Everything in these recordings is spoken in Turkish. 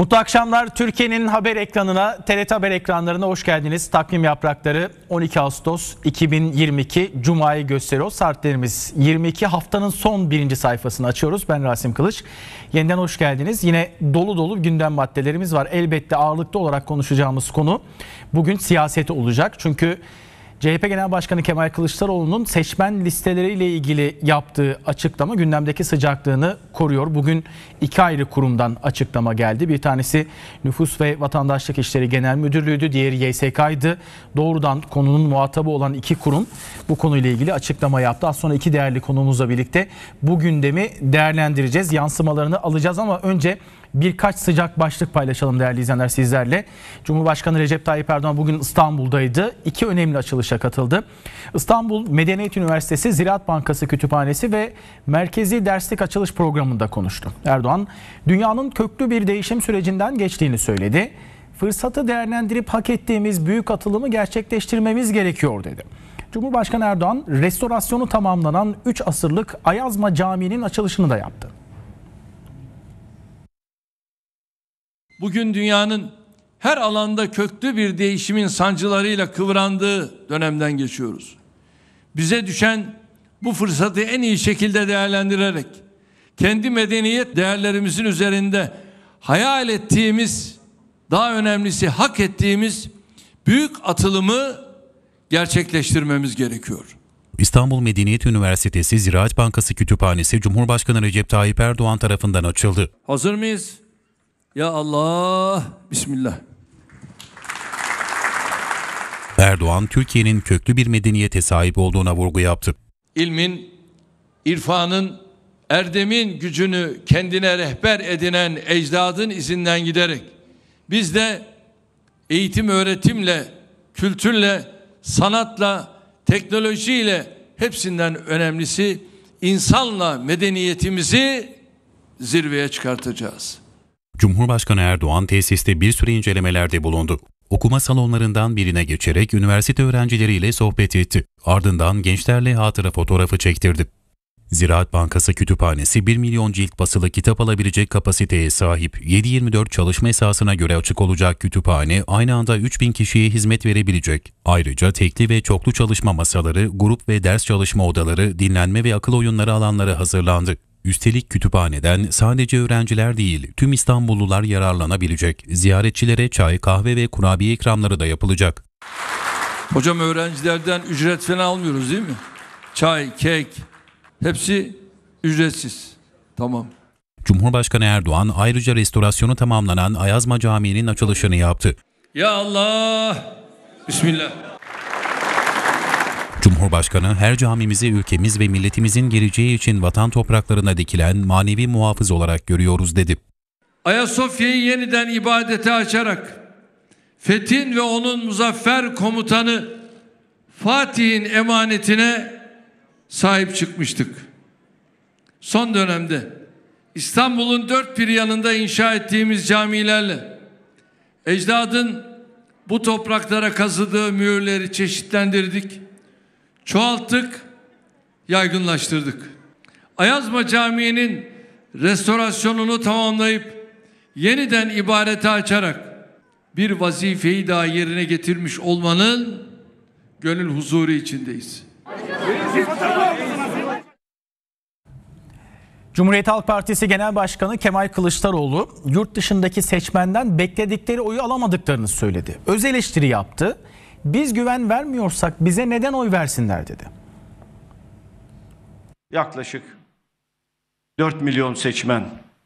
Mutlu akşamlar. Türkiye'nin haber ekranına, TRT Haber ekranlarına hoş geldiniz. Takvim yaprakları 12 Ağustos 2022 Cuma'yı gösteriyor. Saatlerimiz 22. Haftanın son birinci sayfasını açıyoruz. Ben Rasim Kılıç. Yeniden hoş geldiniz. Yine dolu dolu gündem maddelerimiz var. Elbette ağırlıklı olarak konuşacağımız konu bugün siyaset olacak. Çünkü CHP Genel Başkanı Kemal Kılıçdaroğlu'nun seçmen listeleriyle ilgili yaptığı açıklama gündemdeki sıcaklığını koruyor. Bugün iki ayrı kurumdan açıklama geldi. Bir tanesi Nüfus ve Vatandaşlık İşleri Genel Müdürlüğü'ydü, diğeri YSK'ydı. Doğrudan konunun muhatabı olan iki kurum bu konuyla ilgili açıklama yaptı. Az sonra iki değerli konuğumuzla birlikte bu gündemi değerlendireceğiz, yansımalarını alacağız ama önce birkaç sıcak başlık paylaşalım değerli izleyenler sizlerle. Cumhurbaşkanı Recep Tayyip Erdoğan bugün İstanbul'daydı. İki önemli açılışa katıldı. İstanbul Medeniyet Üniversitesi Ziraat Bankası Kütüphanesi ve Merkezi Derslik Açılış Programı'nda konuştu. Erdoğan, dünyanın köklü bir değişim sürecinden geçtiğini söyledi. Fırsatı değerlendirip hak ettiğimiz büyük atılımı gerçekleştirmemiz gerekiyor dedi. Cumhurbaşkanı Erdoğan, restorasyonu tamamlanan 3 asırlık Ayazma Camii'nin açılışını da yaptı. Bugün dünyanın her alanda köklü bir değişimin sancılarıyla kıvrandığı dönemden geçiyoruz. Bize düşen bu fırsatı en iyi şekilde değerlendirerek kendi medeniyet değerlerimizin üzerinde hayal ettiğimiz, daha önemlisi hak ettiğimiz büyük atılımı gerçekleştirmemiz gerekiyor. İstanbul Medeniyet Üniversitesi Ziraat Bankası Kütüphanesi Cumhurbaşkanı Recep Tayyip Erdoğan tarafından açıldı. Hazır mıyız? Ya Allah, Bismillah. Erdoğan, Türkiye'nin köklü bir medeniyete sahip olduğuna vurgu yaptı. İlmin, irfanın, erdemin gücünü kendine rehber edinen ecdadın izinden giderek biz de eğitim öğretimle, kültürle, sanatla, teknolojiyle hepsinden önemlisi insanla medeniyetimizi zirveye çıkartacağız. Cumhurbaşkanı Erdoğan tesiste bir süre incelemelerde bulundu. Okuma salonlarından birine geçerek üniversite öğrencileriyle sohbet etti. Ardından gençlerle hatıra fotoğrafı çektirdi. Ziraat Bankası Kütüphanesi 1 milyon cilt basılı kitap alabilecek kapasiteye sahip. 7/24 çalışma esasına göre açık olacak kütüphane aynı anda 3000 kişiye hizmet verebilecek. Ayrıca tekli ve çoklu çalışma masaları, grup ve ders çalışma odaları, dinlenme ve akıl oyunları alanları hazırlandı. Üstelik kütüphaneden sadece öğrenciler değil, tüm İstanbullular yararlanabilecek. Ziyaretçilere çay, kahve ve kurabiye ikramları da yapılacak. Hocam öğrencilerden ücret falan almıyoruz değil mi? Çay, kek, hepsi ücretsiz. Tamam. Cumhurbaşkanı Erdoğan ayrıca restorasyonu tamamlanan Ayazma Camii'nin açılışını yaptı. Ya Allah, Bismillah. Cumhurbaşkanı, her camimizi ülkemiz ve milletimizin geleceği için vatan topraklarına dikilen manevi muhafız olarak görüyoruz dedi. Ayasofya'yı yeniden ibadete açarak Fethin ve onun muzaffer komutanı Fatih'in emanetine sahip çıkmıştık. Son dönemde İstanbul'un dört bir yanında inşa ettiğimiz camilerle ecdadın bu topraklara kazıdığı mühürleri çeşitlendirdik, çoğalttık, yaygınlaştırdık. Ayazma Camii'nin restorasyonunu tamamlayıp yeniden ibadete açarak bir vazifeyi daha yerine getirmiş olmanın gönül huzuru içindeyiz. Cumhuriyet Halk Partisi Genel Başkanı Kemal Kılıçdaroğlu yurt dışındaki seçmenden bekledikleri oyu alamadıklarını söyledi. Öz eleştiri yaptı. Biz güven vermiyorsak bize neden oy versinler dedi. Yaklaşık 4 milyon seçmen,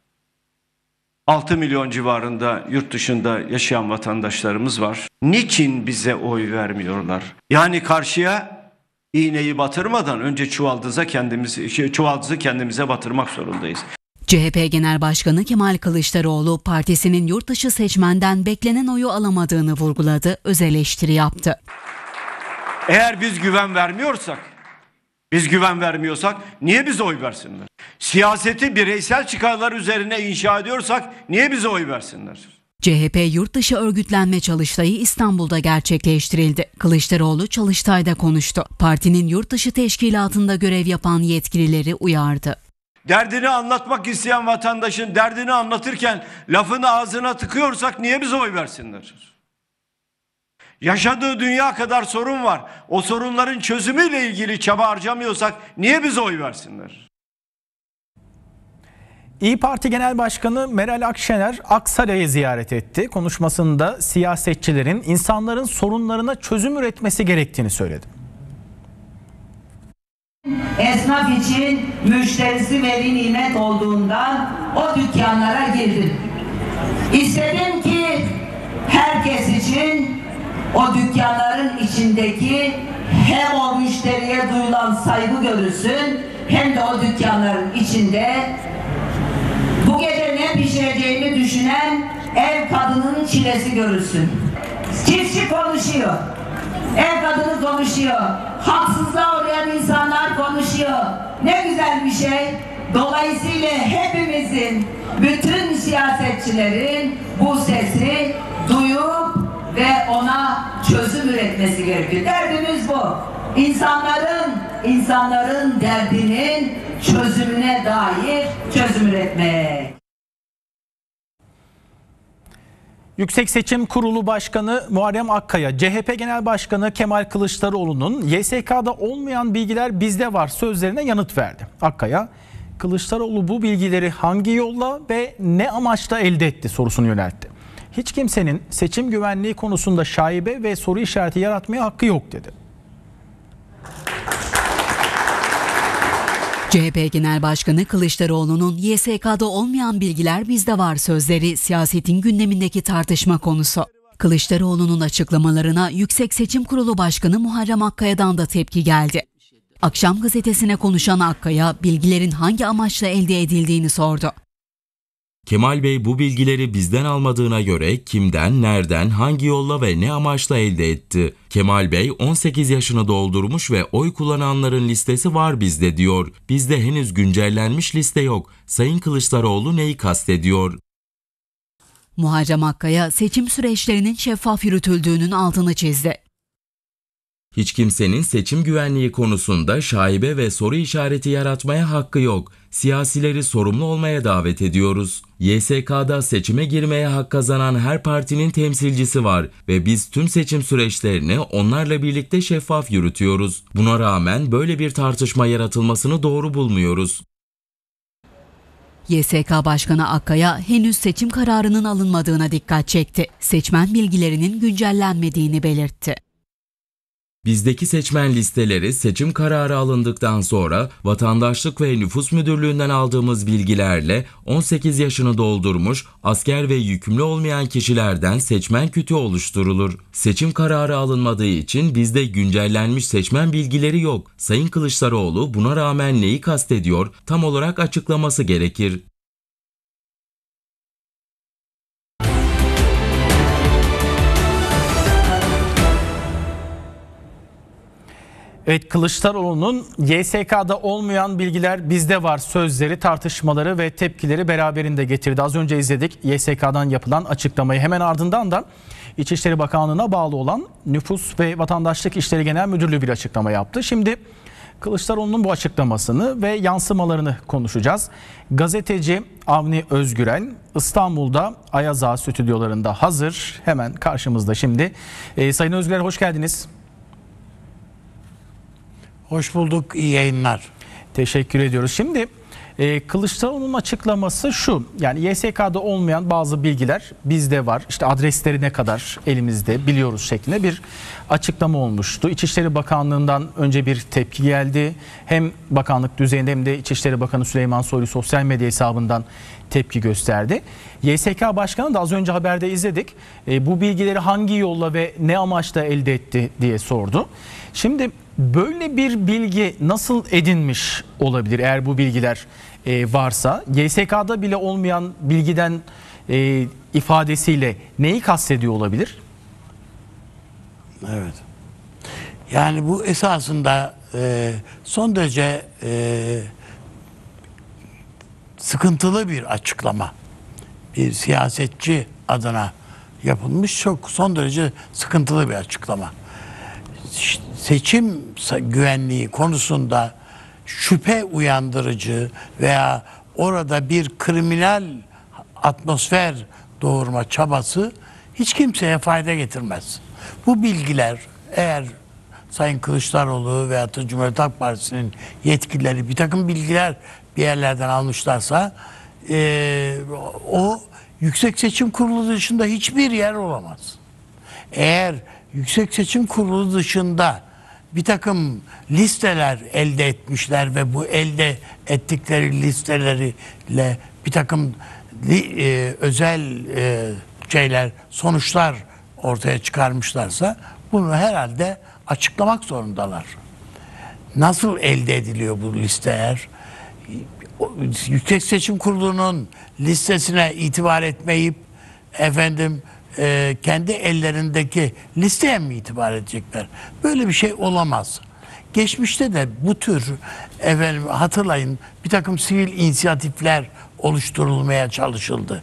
6 milyon civarında yurt dışında yaşayan vatandaşlarımız var. Niçin bize oy vermiyorlar? Yani karşıya iğneyi batırmadan önce çuvaldızı kendimize batırmak zorundayız. CHP Genel Başkanı Kemal Kılıçdaroğlu partisinin yurtdışı seçmenden beklenen oyu alamadığını vurguladı, öz eleştiri yaptı. Eğer biz güven vermiyorsak niye bize oy versinler? Siyaseti bireysel çıkarlar üzerine inşa ediyorsak niye bize oy versinler? CHP yurtdışı örgütlenme çalıştayı İstanbul'da gerçekleştirildi. Kılıçdaroğlu çalıştayda konuştu. Partinin yurtdışı teşkilatında görev yapan yetkilileri uyardı. Derdini anlatmak isteyen vatandaşın derdini anlatırken lafını ağzına tıkıyorsak niye bize oy versinler? Yaşadığı dünya kadar sorun var. O sorunların çözümüyle ilgili çaba harcamıyorsak niye bize oy versinler? İYİ Parti Genel Başkanı Meral Akşener Aksaray'ı ziyaret etti. Konuşmasında siyasetçilerin insanların sorunlarına çözüm üretmesi gerektiğini söyledi. Esnaf için müşterisi veli nimet olduğundan o dükkanlara girdim. İstedim ki herkes için o dükkanların içindeki hem o müşteriye duyulan saygı görülsün hem de o dükkanların içinde bu gece ne pişireceğini düşünen ev kadının çilesi görülsün. Çiftçi konuşuyor. Ev kadını konuşuyor. Haksızlığa uğrayan insanlar konuşuyor. Ne güzel bir şey. Dolayısıyla hepimizin, bütün siyasetçilerin bu sesi duyup ve ona çözüm üretmesi gerekiyor. Derdimiz bu. İnsanların derdinin çözümüne dair çözüm üretmek. Yüksek Seçim Kurulu Başkanı Muharrem Akkaya, CHP Genel Başkanı Kemal Kılıçdaroğlu'nun YSK'da olmayan bilgiler bizde var sözlerine yanıt verdi. Akkaya, Kılıçdaroğlu bu bilgileri hangi yolla ve ne amaçla elde etti sorusunu yöneltti. Hiç kimsenin seçim güvenliği konusunda şaibe ve soru işareti yaratmaya hakkı yok dedi. CHP Genel Başkanı Kılıçdaroğlu'nun YSK'da olmayan bilgiler bizde var sözleri siyasetin gündemindeki tartışma konusu. Kılıçdaroğlu'nun açıklamalarına Yüksek Seçim Kurulu Başkanı Muharrem Akkaya'dan da tepki geldi. Akşam gazetesine konuşan Akkaya, bilgilerin hangi amaçla elde edildiğini sordu. Kemal Bey bu bilgileri bizden almadığına göre kimden, nereden, hangi yolla ve ne amaçla elde etti? Kemal Bey 18 yaşını doldurmuş ve oy kullananların listesi var bizde diyor. Bizde henüz güncellenmiş liste yok. Sayın Kılıçdaroğlu neyi kastediyor? Muharrem Akkaya seçim süreçlerinin şeffaf yürütüldüğünün altını çizdi. Hiç kimsenin seçim güvenliği konusunda şaibe ve soru işareti yaratmaya hakkı yok. Siyasileri sorumlu olmaya davet ediyoruz. YSK'da seçime girmeye hak kazanan her partinin temsilcisi var ve biz tüm seçim süreçlerini onlarla birlikte şeffaf yürütüyoruz. Buna rağmen böyle bir tartışma yaratılmasını doğru bulmuyoruz. YSK Başkanı Akkaya henüz seçim kararının alınmadığına dikkat çekti. Seçmen bilgilerinin güncellenmediğini belirtti. Bizdeki seçmen listeleri seçim kararı alındıktan sonra Vatandaşlık ve Nüfus Müdürlüğü'nden aldığımız bilgilerle 18 yaşını doldurmuş, asker ve yükümlü olmayan kişilerden seçmen kütüğü oluşturulur. Seçim kararı alınmadığı için bizde güncellenmiş seçmen bilgileri yok. Sayın Kılıçdaroğlu buna rağmen neyi kastediyor, tam olarak açıklaması gerekir. Evet, Kılıçdaroğlu'nun YSK'da olmayan bilgiler bizde var sözleri, tartışmaları ve tepkileri beraberinde getirdi. Az önce izledik YSK'dan yapılan açıklamayı. Hemen ardından da İçişleri Bakanlığı'na bağlı olan Nüfus ve Vatandaşlık İşleri Genel Müdürlüğü bir açıklama yaptı. Şimdi Kılıçdaroğlu'nun bu açıklamasını ve yansımalarını konuşacağız. Gazeteci Avni Özgürel İstanbul'da Ayaz Ağa stüdyolarında hazır. Hemen karşımızda şimdi. Sayın Özgürel, hoş geldiniz. Hoş bulduk, iyi yayınlar. Teşekkür ediyoruz. Şimdi Kılıçdaroğlu'nun açıklaması şu: yani YSK'da olmayan bazı bilgiler bizde var. İşte adresleri ne kadar elimizde biliyoruz şeklinde bir açıklama olmuştu. İçişleri Bakanlığı'ndan önce bir tepki geldi. Hem bakanlık düzeyinde hem de İçişleri Bakanı Süleyman Soylu sosyal medya hesabından tepki gösterdi. YSK Başkanı da az önce haberde izledik. Bu bilgileri hangi yolla ve ne amaçla elde etti diye sordu. Şimdi böyle bir bilgi nasıl edinmiş olabilir eğer bu bilgiler varsa? YSK'da bile olmayan bilgiden ifadesiyle neyi kastediyor olabilir? Evet. Yani bu esasında son derece sıkıntılı bir açıklama. Bir siyasetçi adına yapılmış çok son derece sıkıntılı bir açıklama. Seçim güvenliği konusunda şüphe uyandırıcı veya orada bir kriminal atmosfer doğurma çabası hiç kimseye fayda getirmez. Bu bilgiler eğer Sayın Kılıçdaroğlu veya da Cumhuriyet Halk Partisi'nin yetkilileri bir takım bilgiler bir yerlerden almışlarsa o Yüksek Seçim Kurulu dışında hiçbir yer olamaz. Eğer Yüksek Seçim Kurulu dışında bir takım listeler elde etmişler ve bu elde ettikleri listeleriyle bir takım özel sonuçlar ortaya çıkarmışlarsa bunu herhalde açıklamak zorundalar. Nasıl elde ediliyor bu listeler? Yüksek Seçim Kurulu'nun listesine itibar etmeyip kendi ellerindeki listeye mi itibar edecekler? Böyle bir şey olamaz. Geçmişte de bu tür hatırlayın bir takım sivil inisiyatifler oluşturulmaya çalışıldı.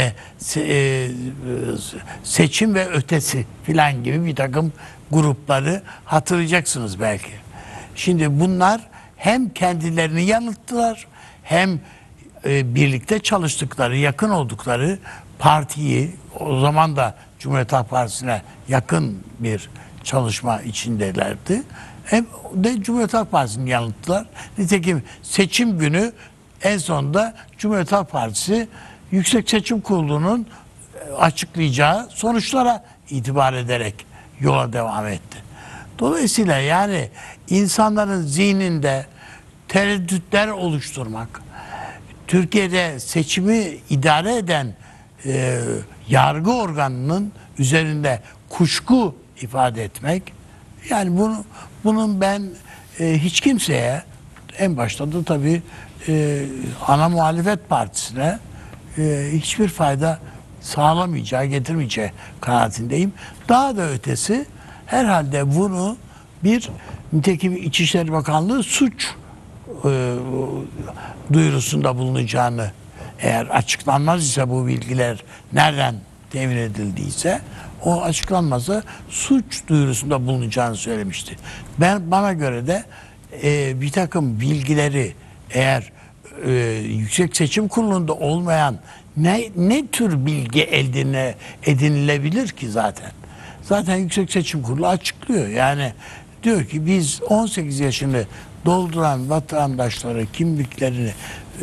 Seçim ve ötesi filan gibi bir takım grupları hatırlayacaksınız belki. Şimdi bunlar hem kendilerini yanılttılar hem birlikte çalıştıkları, yakın oldukları partiyi, o zaman da Cumhuriyet Halk Partisi'ne yakın bir çalışma içindelerdi. Hem de Cumhuriyet Halk Partisi'ni yanılttılar. Nitekim seçim günü en sonunda Cumhuriyet Halk Partisi Yüksek Seçim Kurulu'nun açıklayacağı sonuçlara itibar ederek yola devam etti. Dolayısıyla yani insanların zihninde tereddütler oluşturmak, Türkiye'de seçimi idare eden yargı organının üzerinde kuşku ifade etmek, yani bunun ben hiç kimseye, en başta da tabii ana muhalefet partisine hiçbir fayda sağlamayacağı, getirmeyeceği kanaatindeyim. Daha da ötesi herhalde bunu nitekim İçişleri Bakanlığı suç duyurusunda bulunacağını, eğer açıklanmaz ise bu bilgiler nereden temin edildiyse o açıklanmazsa suç duyurusunda bulunacağını söylemişti. Bana göre de bir takım bilgileri eğer Yüksek Seçim Kurulu'nda olmayan ne tür bilgi edinilebilir ki zaten? Zaten Yüksek Seçim Kurulu açıklıyor. Yani diyor ki biz 18 yaşını dolduran vatandaşları kimliklerini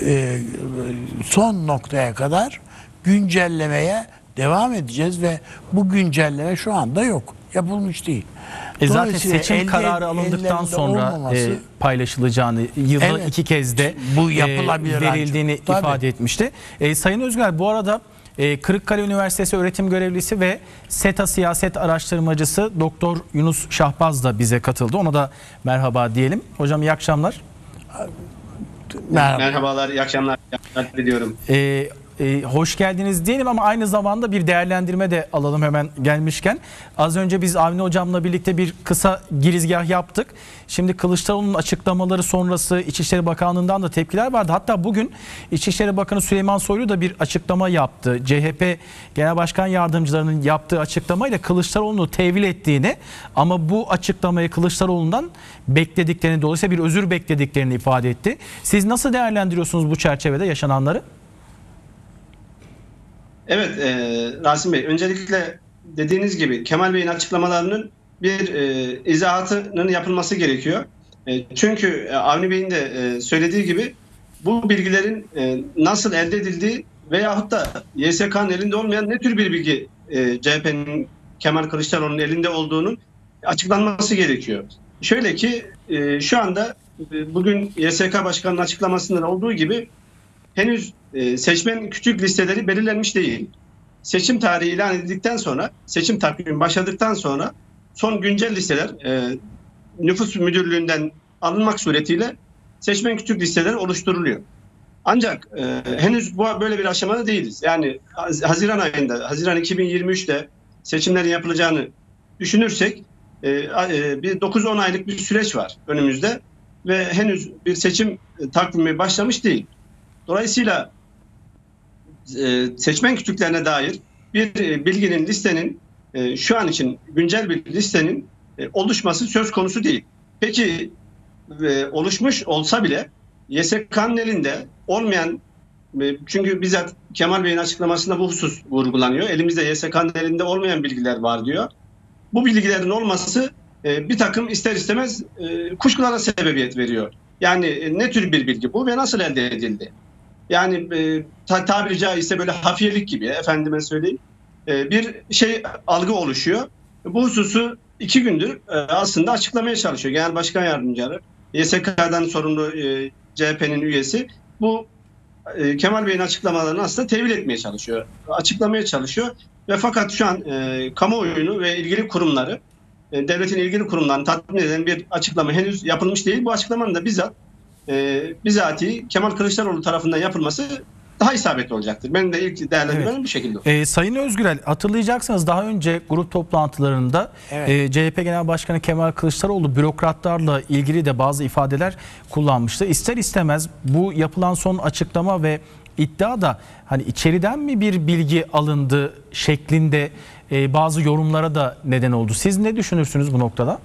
son noktaya kadar güncellemeye devam edeceğiz ve bu güncelleme şu anda yok. Yapılmış değil. Zaten seçim kararı alındıktan sonra paylaşılacağını, yılda 2 kez de bu verildiğini ifade etmişti. Sayın Özgür, bu arada Kırıkkale Üniversitesi öğretim görevlisi ve SETA siyaset araştırmacısı Doktor Yunus Şahbaz da bize katıldı. Ona da merhaba diyelim. Hocam iyi akşamlar. Merhabalar, iyi akşamlar diliyorum. Hoş geldiniz diyelim ama aynı zamanda bir değerlendirme de alalım hemen gelmişken. Az önce biz Avni Hocam'la birlikte bir kısa girizgah yaptık. Şimdi Kılıçdaroğlu'nun açıklamaları sonrası İçişleri Bakanlığı'ndan da tepkiler vardı. Hatta bugün İçişleri Bakanı Süleyman Soylu da bir açıklama yaptı. CHP Genel Başkan Yardımcılarının yaptığı açıklamayla Kılıçdaroğlu'nu tevil ettiğini ama bu açıklamayı Kılıçdaroğlu'ndan beklediklerini, dolayısıyla bir özür beklediklerini ifade etti. Siz nasıl değerlendiriyorsunuz bu çerçevede yaşananları? Evet Rasim Bey, öncelikle dediğiniz gibi Kemal Bey'in açıklamalarının bir izahatının yapılması gerekiyor. Çünkü Avni Bey'in de söylediği gibi bu bilgilerin nasıl elde edildiği veyahut da YSK'nın elinde olmayan ne tür bir bilgi CHP'nin Kemal Kılıçdaroğlu'nun elinde olduğunun açıklanması gerekiyor. Şöyle ki şu anda bugün YSK Başkanı'nın açıklamasında olduğu gibi henüz seçmen küçük listeleri belirlenmiş değil. Seçim tarihi ilan edildikten sonra, seçim takvimi başladıktan sonra son güncel listeler nüfus müdürlüğünden alınmak suretiyle seçmen küçük listeler oluşturuluyor. Ancak henüz böyle bir aşamada değiliz. Yani Haziran ayında, Haziran 2023'te seçimlerin yapılacağını düşünürsek bir 9-10 aylık bir süreç var önümüzde ve henüz bir seçim takvimi başlamış değil. Dolayısıyla seçmen kütüklerine dair bir bilginin, listenin şu an için güncel bir listenin oluşması söz konusu değil. Peki oluşmuş olsa bile YSK'nın elinde olmayan, çünkü bizzat Kemal Bey'in açıklamasında bu husus vurgulanıyor. Elimizde YSK'nın elinde olmayan bilgiler var diyor. Bu bilgilerin olması bir takım ister istemez kuşkulara sebebiyet veriyor. Yani ne tür bir bilgi bu ve nasıl elde edildi? Yani tabiri caizse böyle hafiyelik gibi, efendime söyleyeyim, bir algı oluşuyor. Bu hususu 2 gündür aslında açıklamaya çalışıyor. Genel Başkan Yardımcıları, YSK'dan sorumlu CHP'nin üyesi bu Kemal Bey'in açıklamalarını aslında tevil etmeye çalışıyor, açıklamaya çalışıyor ve fakat şu an kamuoyunu ve ilgili kurumları, devletin ilgili kurumlarını tatmin eden bir açıklama henüz yapılmış değil. Bu açıklamanın da bizatihi Kemal Kılıçdaroğlu tarafından yapılması daha isabetli olacaktır. Benim de ilk değerlendirmem bu şekilde. Sayın Özgürel, hatırlayacaksınız daha önce grup toplantılarında CHP Genel Başkanı Kemal Kılıçdaroğlu bürokratlarla ilgili de bazı ifadeler kullanmıştı. İster istemez bu yapılan son açıklama ve iddia da hani içeriden mi bir bilgi alındı şeklinde bazı yorumlara da neden oldu. Siz ne düşünürsünüz bu noktada?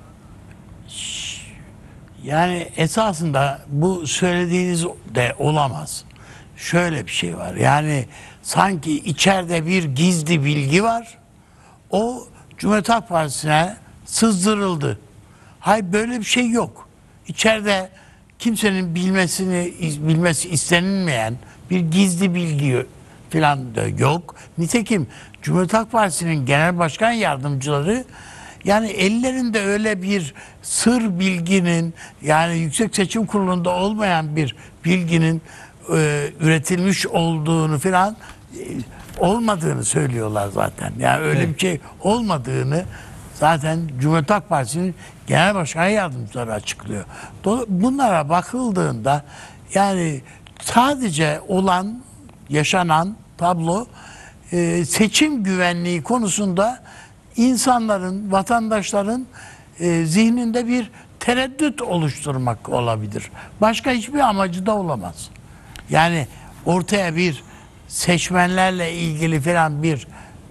Yani esasında bu söylediğiniz de olamaz. Şöyle bir şey var. Yani sanki içeride bir gizli bilgi var. O Cumhuriyet Halk Partisi'ne sızdırıldı. Hayır, böyle bir şey yok. İçeride kimsenin bilmesi istenilmeyen bir gizli bilgi falan da yok. Nitekim Cumhuriyet Halk Partisi'nin genel başkan yardımcıları yani ellerinde öyle bir sır bilginin, yani Yüksek Seçim Kurulu'nda olmayan bir bilginin üretilmiş olduğunu falan olmadığını söylüyorlar zaten. Yani öyle bir şey olmadığını zaten Cumhuriyet Halk Partisi'nin genel başkan yardımcıları açıklıyor. Bunlara bakıldığında yani sadece yaşanan tablo seçim güvenliği konusunda insanların, vatandaşların zihninde bir tereddüt oluşturmak olabilir. Başka hiçbir amacı da olamaz. Yani ortaya bir seçmenlerle ilgili falan bir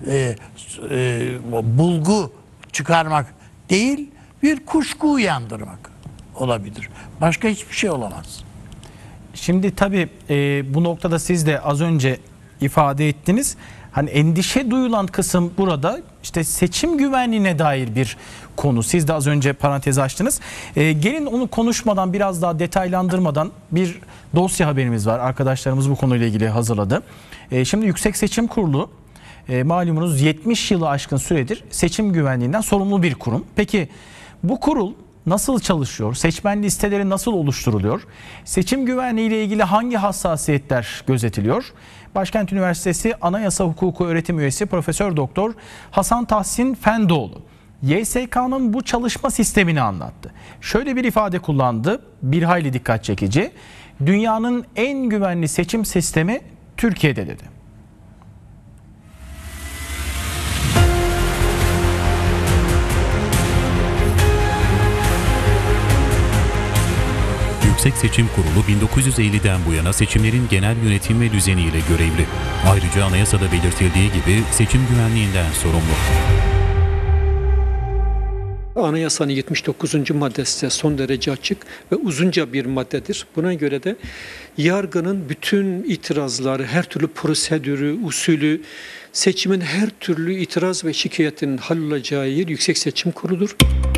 bulgu çıkarmak değil, bir kuşku uyandırmak olabilir. Başka hiçbir şey olamaz. Şimdi tabii bu noktada siz de az önce ifade ettiniz. Hani endişe duyulan kısım burada işte seçim güvenliğine dair bir konu. Siz de az önce parantez açtınız. Gelin onu konuşmadan, biraz daha detaylandırmadan bir dosya haberimiz var. Arkadaşlarımız bu konuyla ilgili hazırladı. Şimdi Yüksek Seçim Kurulu malumunuz 70 yılı aşkın süredir seçim güvenliğinden sorumlu bir kurum. Peki bu kurul nasıl çalışıyor? Seçmen listeleri nasıl oluşturuluyor? Seçim güvenliği ile ilgili hangi hassasiyetler gözetiliyor? Başkent Üniversitesi Anayasa Hukuku Öğretim Üyesi Profesör Doktor Hasan Tahsin Fendoğlu YSK'nın bu çalışma sistemini anlattı. Şöyle bir ifade kullandı, bir hayli dikkat çekici. Dünyanın en güvenli seçim sistemi Türkiye'de dedi. Yüksek Seçim Kurulu 1950'den bu yana seçimlerin genel yönetim ve düzeniyle görevli. Ayrıca anayasada belirtildiği gibi seçim güvenliğinden sorumlu. Anayasanın 79. maddesi son derece açık ve uzunca bir maddedir. Buna göre de yargının bütün itirazları, her türlü prosedürü, usulü, seçimin her türlü itiraz ve şikayetinin hallolacağı yer Yüksek Seçim Kurulu'dur.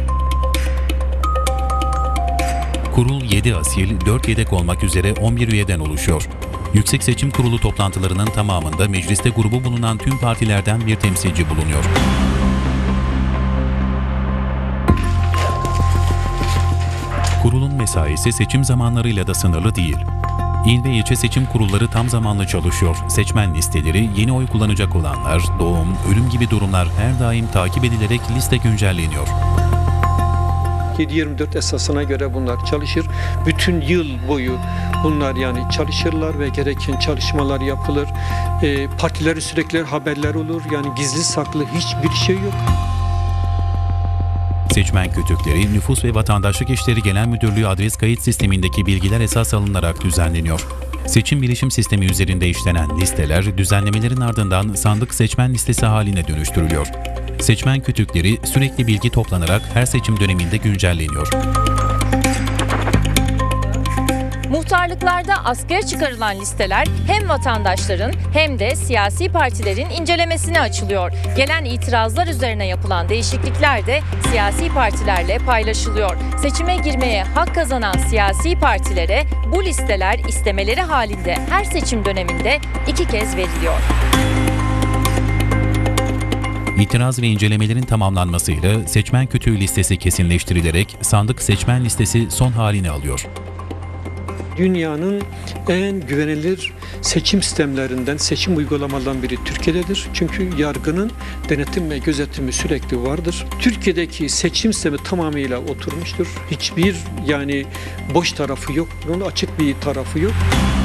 Kurul 7 asil, 4 yedek olmak üzere 11 üyeden oluşuyor. Yüksek Seçim Kurulu toplantılarının tamamında mecliste grubu bulunan tüm partilerden bir temsilci bulunuyor. Kurulun mesaisi seçim zamanlarıyla da sınırlı değil. İl ve ilçe seçim kurulları tam zamanlı çalışıyor. Seçmen listeleri, yeni oy kullanacak olanlar, doğum, ölüm gibi durumlar her daim takip edilerek liste güncelleniyor. 7/24 esasına göre bunlar çalışır. Bütün yıl boyu bunlar yani çalışırlar ve gereken çalışmalar yapılır. Partileri sürekli haberler olur. Yani gizli saklı hiçbir şey yok. Seçmen kütükleri, Nüfus ve Vatandaşlık İşleri Genel Müdürlüğü adres kayıt sistemindeki bilgiler esas alınarak düzenleniyor. Seçim bilişim sistemi üzerinde işlenen listeler düzenlemelerin ardından sandık seçmen listesi haline dönüştürülüyor. Seçmen kütükleri sürekli bilgi toplanarak her seçim döneminde güncelleniyor. Muhtarlıklarda askıya çıkarılan listeler hem vatandaşların hem de siyasi partilerin incelemesine açılıyor. Gelen itirazlar üzerine yapılan değişiklikler de siyasi partilerle paylaşılıyor. Seçime girmeye hak kazanan siyasi partilere bu listeler istemeleri halinde her seçim döneminde 2 kez veriliyor. İtiraz ve incelemelerin tamamlanmasıyla seçmen kütüğü listesi kesinleştirilerek sandık seçmen listesi son halini alıyor. Dünyanın en güvenilir seçim sistemlerinden, seçim uygulamalarından biri Türkiye'dedir. Çünkü yargının denetim ve gözetimi sürekli vardır. Türkiye'deki seçim sistemi tamamıyla oturmuştur. Hiçbir boş tarafı yok. Bunun açık bir tarafı yok.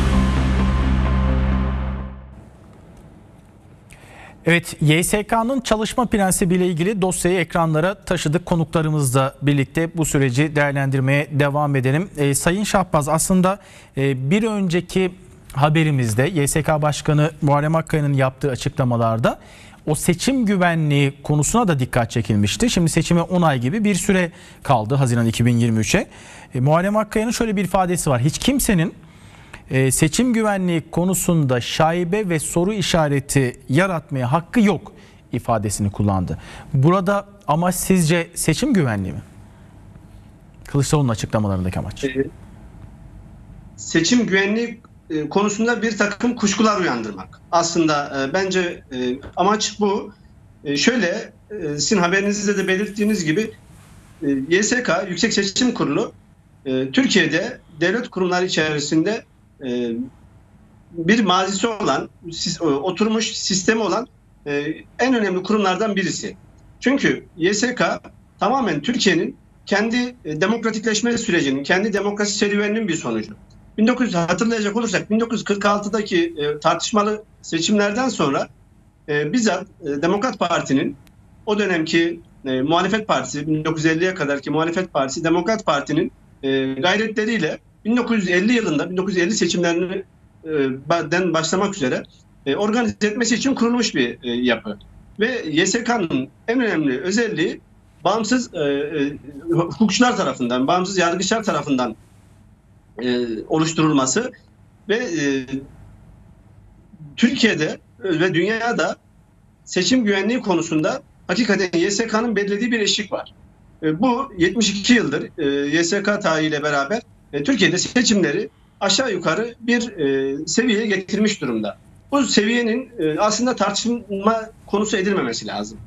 Evet, YSK'nın çalışma prensibiyle ilgili dosyayı ekranlara taşıdık. Konuklarımızla birlikte bu süreci değerlendirmeye devam edelim. Sayın Şahbaz, aslında bir önceki haberimizde YSK Başkanı Muharrem Akkaya'nın yaptığı açıklamalarda o seçim güvenliği konusuna da dikkat çekilmişti. Şimdi seçime 10 ay gibi bir süre kaldı, Haziran 2023'e. Muharrem Akkaya'nın şöyle bir ifadesi var: hiç kimsenin seçim güvenliği konusunda şaibe ve soru işareti yaratmaya hakkı yok ifadesini kullandı. Burada amaç sizce seçim güvenliği mi? Kılıçdaroğlu'nun açıklamalarındaki amaç. Seçim güvenliği konusunda bir takım kuşkular uyandırmak. Aslında bence amaç bu. Şöyle, sizin haberinizde de belirttiğiniz gibi YSK, Yüksek Seçim Kurulu, Türkiye'de devlet kurumları içerisinde bir mazisi olan, oturmuş sistemi olan en önemli kurumlardan birisi. Çünkü YSK tamamen Türkiye'nin kendi demokratikleşme sürecinin, kendi demokrasi serüveninin bir sonucu. Hatırlayacak olursak 1946'daki tartışmalı seçimlerden sonra bizzat Demokrat Parti'nin, o dönemki muhalefet partisi, 1950'ye kadarki muhalefet partisi Demokrat Parti'nin gayretleriyle 1950 yılında 1950 seçimlerinden başlamak üzere organize etmesi için kurulmuş bir yapı. Ve YSK'nın en önemli özelliği bağımsız hukukçular tarafından, bağımsız yargıçlar tarafından oluşturulması ve Türkiye'de ve dünyada seçim güvenliği konusunda hakikaten YSK'nın belirlediği bir eşik var. Bu 72 yıldır YSK tarihiyle beraber Türkiye'de seçimleri aşağı yukarı bir seviyeye getirmiş durumda. Bu seviyenin aslında tartışma konusu edilmemesi lazım.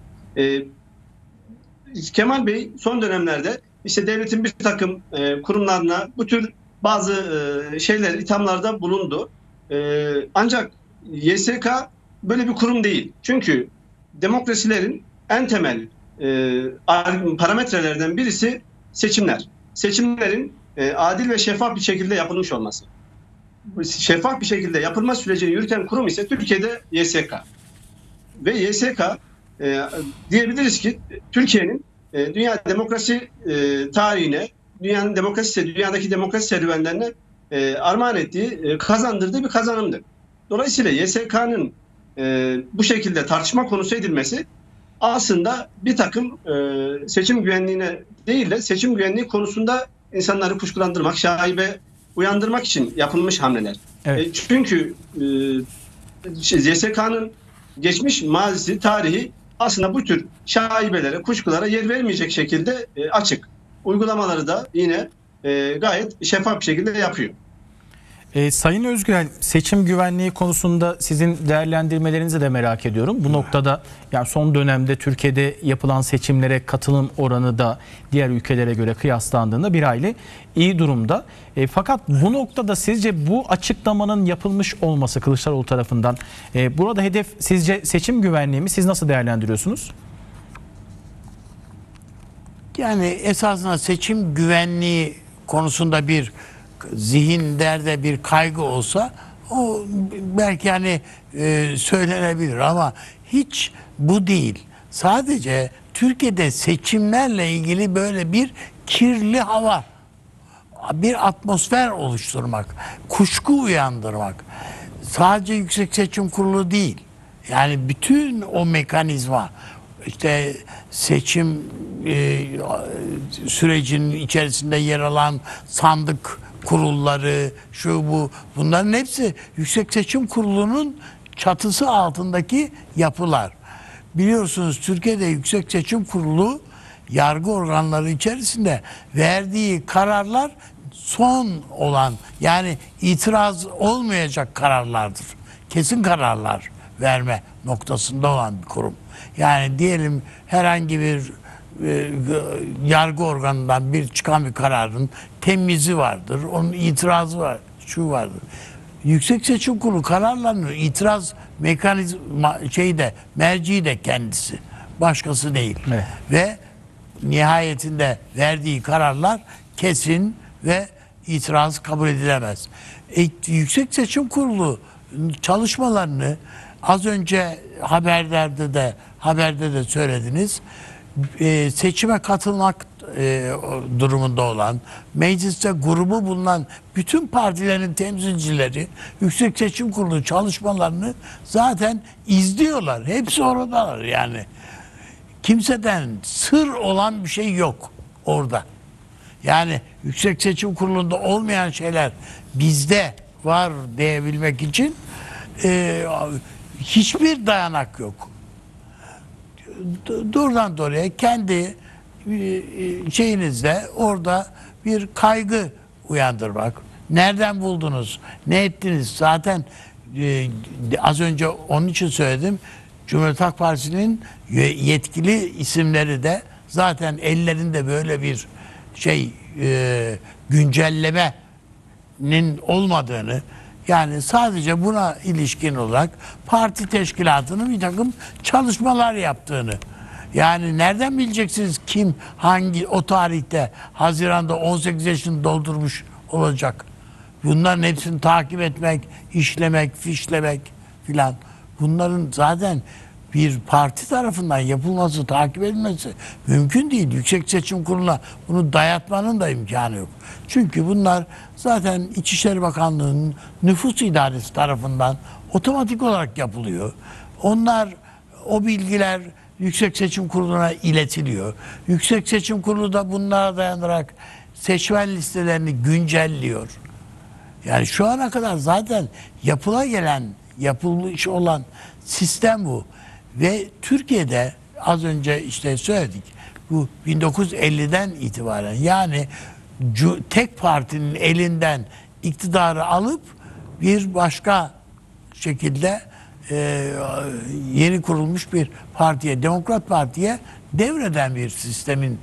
Kemal Bey son dönemlerde işte devletin bir takım kurumlarına bu tür bazı ithamlarda bulundu. Ancak YSK böyle bir kurum değil. Çünkü demokrasilerin en temel parametrelerden birisi seçimler. Seçimlerin adil ve şeffaf bir şekilde yapılmış olması. Şeffaf bir şekilde yapılma sürecini yürüten kurum ise Türkiye'de YSK. Ve YSK diyebiliriz ki Türkiye'nin dünya demokrasi tarihine, dünyadaki demokrasi serüvenlerine armağan ettiği, kazandırdığı bir kazanımdır. Dolayısıyla YSK'nın bu şekilde tartışma konusu edilmesi aslında bir takım seçim güvenliğine değil de seçim güvenliği konusunda insanları kuşkulandırmak, şaibe uyandırmak için yapılmış hamleler. Evet. Çünkü YSK'nın geçmiş mazisi, tarihi aslında bu tür şaibelere, kuşkulara yer vermeyecek şekilde açık. Uygulamaları da yine gayet şeffaf bir şekilde yapıyor. Sayın Özgürel, seçim güvenliği konusunda sizin değerlendirmelerinizi de merak ediyorum. Bu noktada son dönemde Türkiye'de yapılan seçimlere katılım oranı da diğer ülkelere göre kıyaslandığında bir hayli iyi durumda. Fakat bu noktada sizce bu açıklamanın yapılmış olması Kılıçdaroğlu tarafından, burada hedef sizce seçim güvenliği mi? Siz nasıl değerlendiriyorsunuz? Yani esasında seçim güvenliği konusunda bir zihinlerde bir kaygı olsa o belki söylenebilir ama hiç bu değil. Sadece Türkiye'de seçimlerle ilgili böyle bir kirli hava, bir atmosfer oluşturmak, kuşku uyandırmak. Sadece Yüksek Seçim Kurulu değil. Yani bütün o mekanizma, işte seçim sürecinin içerisinde yer alan sandık kurulları, şu bu, bunların hepsi Yüksek Seçim Kurulu'nun çatısı altındaki yapılar. Biliyorsunuz Türkiye'de Yüksek Seçim Kurulu yargı organları içerisinde verdiği kararlar son olan, yani itiraz olmayacak kararlardır. Kesin kararlar verme noktasında olan bir kurum. Yani diyelim herhangi bir yargı organından çıkan bir kararın temizi vardır, onun itirazı var, şu vardır. Yüksek Seçim Kurulu kararlarının itiraz merci de kendisi. Başkası değil. Evet. Ve nihayetinde verdiği kararlar kesin ve itiraz kabul edilemez. Yüksek Seçim Kurulu çalışmalarını az önce haberde de söylediniz. Seçime katılmak durumunda olan, mecliste grubu bulunan bütün partilerin temsilcileri Yüksek Seçim Kurulu çalışmalarını zaten izliyorlar. Hepsi oradalar yani. Kimseden sır olan bir şey yok orada. Yani Yüksek Seçim Kurulu'nda olmayan şeyler bizde var diyebilmek için hiçbir dayanak yok. Doğrudan doğruya kendi şeyinizde orada bir kaygı uyandırmak. Nereden buldunuz? Ne ettiniz? Zaten az önce onun için söyledim. Cumhuriyet Halk Partisi'nin yetkili isimleri de zaten ellerinde böyle bir güncellemenin olmadığını, yani sadece buna ilişkin olarak parti teşkilatının bir takım çalışmalar yaptığını, yani nereden bileceksiniz kim hangi o tarihte Haziran'da 18 yaşını doldurmuş olacak? Bunların hepsini takip etmek, işlemek, fişlemek filan. Bunların zaten bir parti tarafından yapılması, takip edilmesi mümkün değil. Yüksek Seçim Kurulu'na bunu dayatmanın da imkanı yok. Çünkü bunlar zaten İçişleri Bakanlığı'nın nüfus idaresi tarafından otomatik olarak yapılıyor. O bilgiler Yüksek Seçim Kurulu'na iletiliyor. Yüksek Seçim Kurulu da bunlara dayanarak seçmen listelerini güncelliyor. Yani şu ana kadar zaten yapılmış olan sistem bu. Ve Türkiye'de az önce işte söyledik, bu 1950'den itibaren, yani tek partinin elinden iktidarı alıp bir başka şekilde yeni kurulmuş bir partiye, Demokrat Parti'ye devreden bir sistemin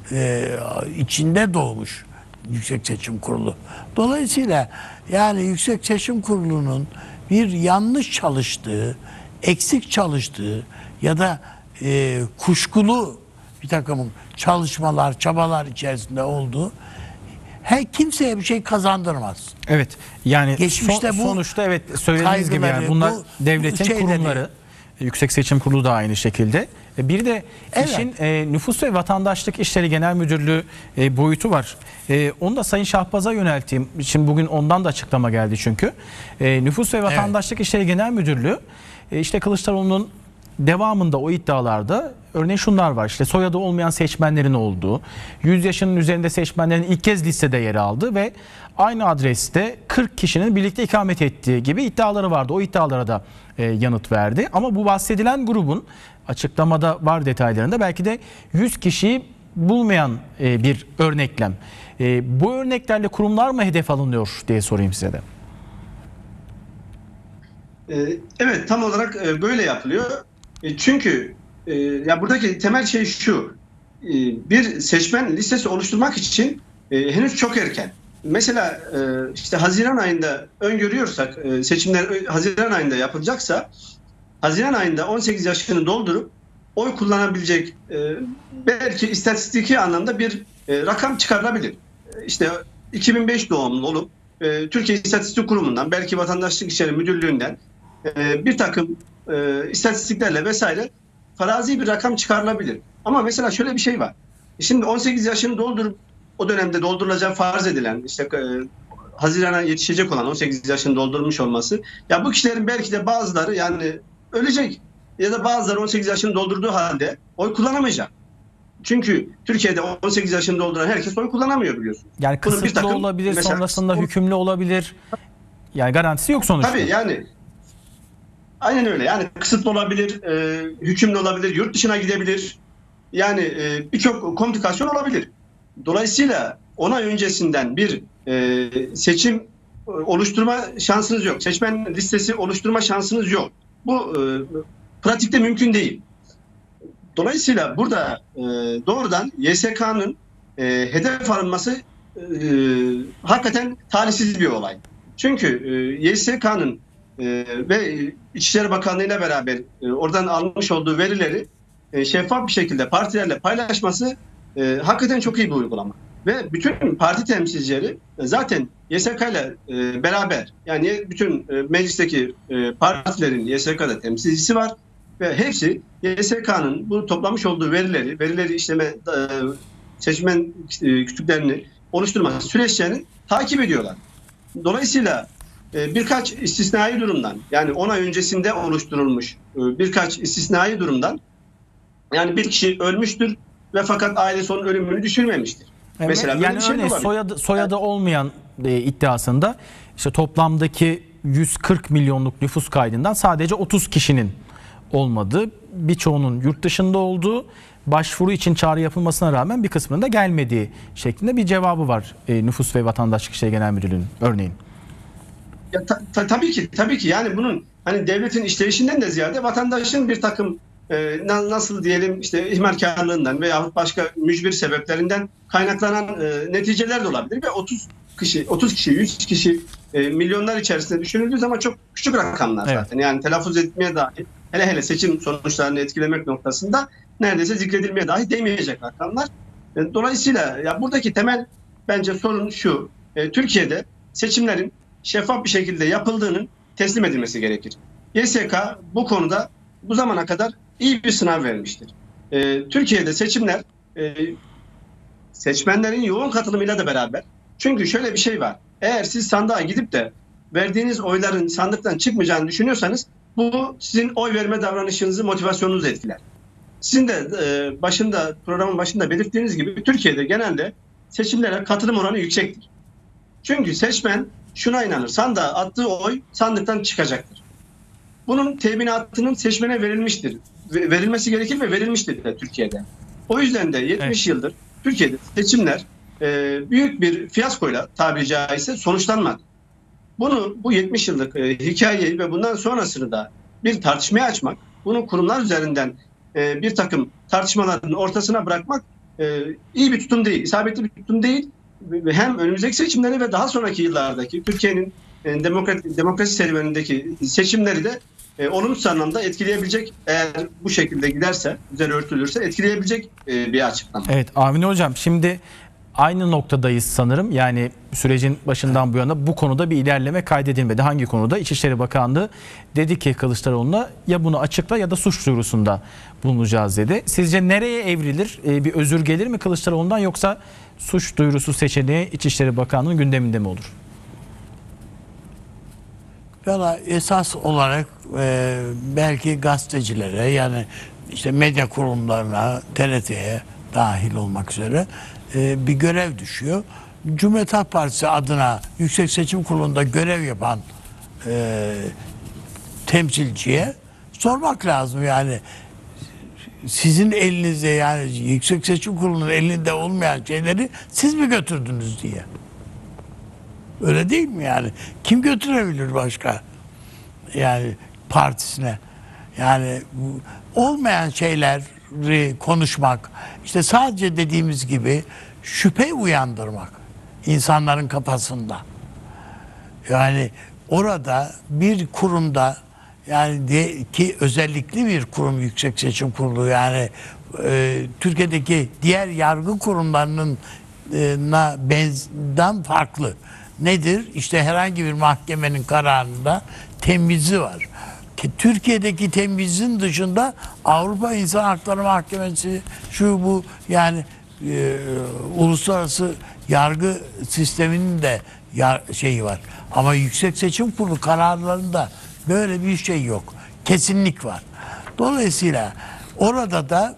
içinde doğmuş Yüksek Seçim Kurulu. Dolayısıyla yani Yüksek Seçim Kurulu'nun bir yanlış çalıştığı, eksik çalıştığı ya da kuşkulu bir takım çalışmalar, çabalar içerisinde olduğu kimseye bir şey kazandırmaz. Evet. Yani geçmişte sonuçta evet söylediğiniz gibi yani bunlar devletin kurumları. Yüksek Seçim Kurulu da aynı şekilde. Bir de işin Nüfus ve Vatandaşlık İşleri Genel Müdürlüğü boyutu var. Onu da Sayın Şahbaz'a yönelteyim. Şimdi bugün ondan da açıklama geldi çünkü. Nüfus ve Vatandaşlık İşleri Genel Müdürlüğü işte Kılıçdaroğlu'nun devamında o iddialarda örneğin şunlar var. İşte soyadı olmayan seçmenlerin olduğu, 100 yaşının üzerinde seçmenlerin ilk kez listede yer aldığı ve aynı adreste 40 kişinin birlikte ikamet ettiği gibi iddiaları vardı. O iddialara da yanıt verdi. Ama bu bahsedilen grubun açıklamada var detaylarında belki de 100 kişiyi bulmayan bir örneklem. Bu örneklerle kurumlar mı hedef alınıyor diye sorayım size de. Evet, tam olarak böyle yapılıyor. Çünkü ya buradaki temel şey şu. Bir seçmen listesi oluşturmak için henüz çok erken. Mesela işte Haziran ayında öngörüyorsak, seçimler Haziran ayında yapılacaksa, Haziran ayında 18 yaşını doldurup oy kullanabilecek belki istatistiki anlamda bir rakam çıkarılabilir. İşte 2005 doğumlu olup Türkiye İstatistik Kurumu'ndan, belki Vatandaşlık İşleri Müdürlüğü'nden bir takım istatistiklerle vesaire farazi bir rakam çıkarılabilir. Ama mesela şöyle bir şey var. Şimdi 18 yaşını doldurup o dönemde doldurulacağı farz edilen, işte Haziran'a yetişecek olan 18 yaşını doldurmuş olması, ya bu kişilerin belki de bazıları yani ölecek ya da bazıları 18 yaşını doldurduğu halde oy kullanamayacak. Çünkü Türkiye'de 18 yaşını dolduran herkes oy kullanamıyor biliyorsunuz. Yani Bunun bir kısıtlı takım olabilir, mesela, sonrasında hükümlü olabilir. Yani garantisi yok sonuçta. Tabii yani aynen öyle. Yani kısıtlı olabilir, hükümlü olabilir, yurt dışına gidebilir. Yani birçok komplikasyon olabilir. Dolayısıyla onay öncesinden bir seçim oluşturma şansınız yok. Seçmen listesi oluşturma şansınız yok. Bu pratikte mümkün değil. Dolayısıyla burada doğrudan YSK'nın hedef alınması hakikaten talihsiz bir olay. Çünkü YSK'nın ve İçişleri Bakanlığı ile beraber oradan almış olduğu verileri şeffaf bir şekilde partilerle paylaşması hakikaten çok iyi bir uygulama. Ve bütün parti temsilcileri zaten YSK ile beraber, yani bütün meclisteki partilerin YSK'da temsilcisi var ve hepsi YSK'nın bu toplamış olduğu verileri işleme, seçmen kütüklerini oluşturma süreçlerini takip ediyorlar. Dolayısıyla birkaç istisnai durumdan, yani 10 ay öncesinde oluşturulmuş birkaç istisnai durumdan, yani bir kişi ölmüştür ve fakat ailesi onun ölümünü düşürmemiştir. Evet, Mesela böyle yani bir şey örneğin soyadı olmayan iddiasında işte toplamdaki 140 milyonluk nüfus kaydından sadece 30 kişinin olmadığı, birçoğunun yurt dışında olduğu, başvuru için çağrı yapılmasına rağmen bir kısmının da gelmediği şeklinde bir cevabı var Nüfus ve Vatandaşlık İşleri Genel Müdürlüğü'nün örneğin. Ya, tabii ki yani bunun hani devletin işleyişinden de ziyade vatandaşın bir takım nasıl diyelim işte ihmalkarlığından veya başka mücbir sebeplerinden kaynaklanan neticeler de olabilir ve 30 kişi, 100 kişi milyonlar içerisinde düşünüldüğü zaman çok küçük rakamlar zaten. Evet. Yani telaffuz etmeye dahi, hele seçim sonuçlarını etkilemek noktasında neredeyse zikredilmeye dahi değmeyecek rakamlar. Dolayısıyla ya buradaki temel bence sorun şu: Türkiye'de seçimlerin şeffaf bir şekilde yapıldığının teslim edilmesi gerekir. YSK bu konuda bu zamana kadar iyi bir sınav vermiştir. Türkiye'de seçimler seçmenlerin yoğun katılımıyla da beraber, çünkü şöyle bir şey var: eğer siz sandığa gidip de verdiğiniz oyların sandıktan çıkmayacağını düşünüyorsanız bu sizin oy verme davranışınızı, motivasyonunuzu etkiler. Sizin de programın başında belirttiğiniz gibi Türkiye'de genelde seçimlere katılım oranı yüksektir. Çünkü seçmen şuna inanır: sandığa attığı oy sandıktan çıkacaktır. Bunun teminatının seçmene verilmiştir. Verilmesi gerekir ve verilmiştir de Türkiye'de. O yüzden de 70 yıldır Türkiye'de seçimler büyük bir fiyaskoyla, tabiri caizse, sonuçlanmadı. Bu 70 yıllık hikayeyi ve bundan sonrasını da bir tartışmaya açmak, bunu kurumlar üzerinden bir takım tartışmaların ortasına bırakmak iyi bir tutum değil, isabetli bir tutum değil. Hem önümüzdeki seçimleri ve daha sonraki yıllardaki Türkiye'nin demokrasi serüvenindeki seçimleri de olumsuz anlamda etkileyebilecek, eğer bu şekilde giderse, üzeri örtülürse etkileyebilecek bir açıklama. Evet Avni Hocam, şimdi aynı noktadayız sanırım. Yani sürecin başından bu yana bu konuda bir ilerleme kaydedilmedi. Hangi konuda? İçişleri Bakanlığı dedi ki Kılıçdaroğlu'na ya bunu açıkla ya da suç duyurusunda bulunacağız dedi. Sizce nereye evrilir? Bir özür gelir mi Kılıçdaroğlu'ndan, yoksa suç duyurusu seçeneği İçişleri Bakanlığı'nın gündeminde mi olur? Valla esas olarak belki gazetecilere, yani işte medya kurumlarına, TRT'ye dahil olmak üzere bir görev düşüyor. Cumhuriyet Halk Partisi adına Yüksek Seçim Kurulu'nda görev yapan temsilciye sormak lazım. Yani sizin elinizde, yani Yüksek Seçim Kurulu'nun elinde olmayan şeyleri siz mi götürdünüz diye. Öyle değil mi yani? Kim götürebilir başka? Yani partisine. Yani olmayan şeyleri konuşmak, işte sadece dediğimiz gibi şüphe uyandırmak insanların kafasında. Yani orada bir kurumda, yani ki özellikle bir kurum Yüksek Seçim Kurulu, yani Türkiye'deki diğer yargı kurumlarının benzden farklı. Nedir? İşte herhangi bir mahkemenin kararında temyizi var. Türkiye'deki temyizin dışında Avrupa İnsan Hakları Mahkemesi, şu bu, yani uluslararası yargı sisteminin de şeyi var. Ama Yüksek Seçim Kurulu kararlarında böyle bir şey yok. Kesinlik var. Dolayısıyla orada da